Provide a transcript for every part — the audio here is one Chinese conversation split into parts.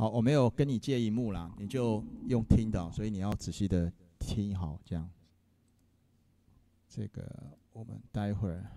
好，我没有跟你借荧幕啦，你就用听的，所以你要仔细的听好，这样。这个我们待会儿，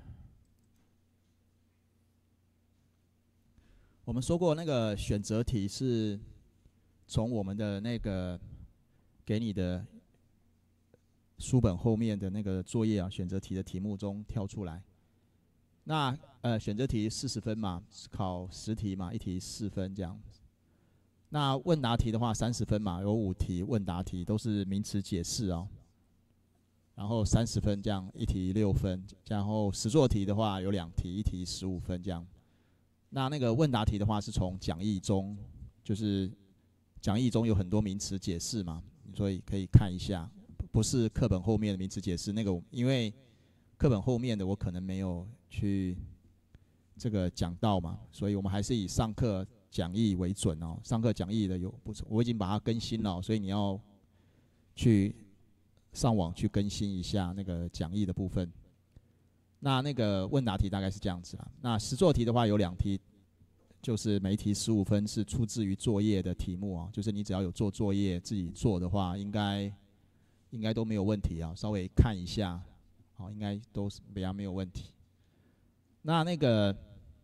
我们说过那个选择题是从我们的那个给你的书本后面的那个作业啊，选择题的题目中跳出来。那选择题40分嘛，考10题嘛，一题4分这样。那问答题的话30分嘛，有5题问答题都是名词解释哦。然后30分这样，一题6分，然后实作题的话有2题，一题15分这样。那个问答题的话是从讲义中，就是讲义中有很多名词解释嘛，所以可以看一下，不是课本后面的名词解释那个，因为课本后面的我可能没有去这个讲到嘛，所以我们还是以上课讲义为准哦。上课讲义的我已经把它更新了，所以你要去上网去更新一下那个讲义的部分。那个问答题大概是这样子啦。那实作题的话有2题，就是每一题15分，是出自于作业的题目啊，就是你只要有做作业自己做的话，应该都没有问题啊。稍微看一下，好，应该都是比较没有问题。那个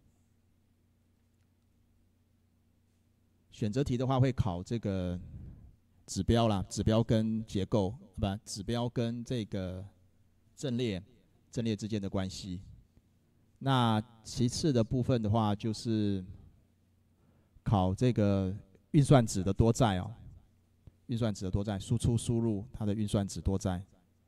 选择题的话会考这个指标啦，指标跟结构，不，指标跟这个阵列之间的关系。那其次的部分的话，就是考这个运算子的多载哦，运算子的多载，输出输入它的运算子多载。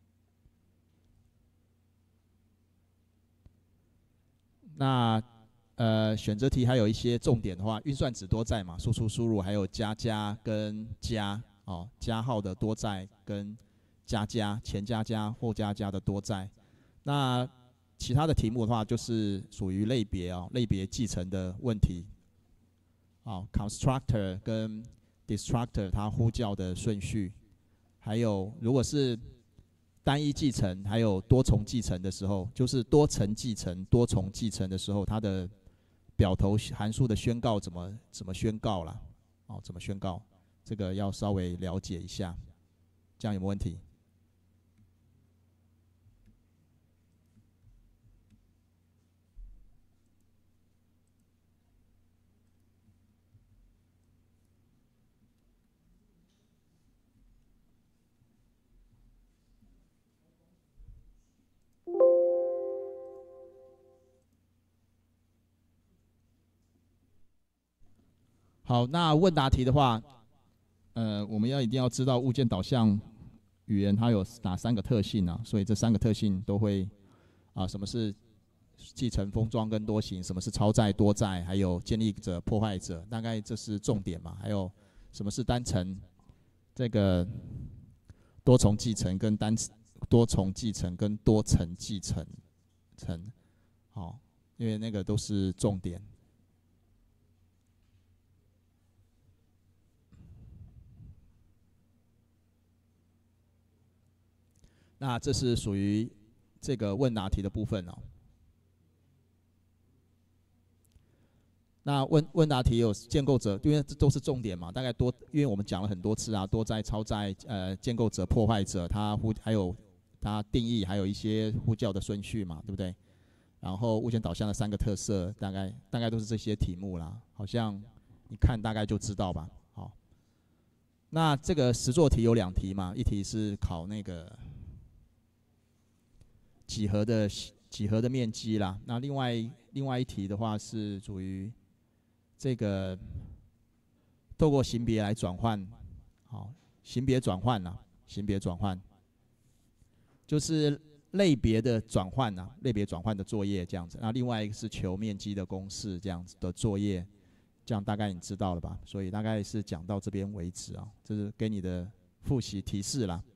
那选择题还有一些重点的话，运算子多载嘛，输出输入，还有加跟加哦，加号的多载跟加前加后加的多载。那其他的题目的话，就是属于类别哦，类别继承的问题。哦 ，constructor 跟 destructor 它呼叫的顺序，还有如果是单一继承还有多重继承的时候，就是多层继承、多重继承的时候，它的表头函数的宣告怎么宣告啦？哦，怎么宣告？这个要稍微了解一下，这样有没有问题？好，那问答题的话，我们一定要知道物件导向语言它有哪3个特性啊？所以这3个特性都会什么是继承封装跟多型，什么是超载多载，还有建立者破坏者，大概这是重点嘛。还有什么是单层这个多重继承跟多重继承跟多层继承好，因为那个都是重点。那这是属于这个问答题的部分哦。那问答题有建构者，因为这都是重点嘛，大概因为我们讲了很多次啊，多载、超载、建构者、破坏者，还有它定义，还有一些呼叫的顺序嘛，对不对？然后物件导向的3个特色，大概都是这些题目啦，好像你看大概就知道吧。好，那这个实作题有2题嘛，一题是考那个几何的面积啦，那另外一题的话是属于这个透过型别来转换，好，型别转换啦，型别转换就是类别的转换啦，类别转换的作业这样子。那另外一个是求面积的公式这样子的作业，这样大概你知道了吧？所以大概是讲到这边为止啊，这是给你的复习提示啦。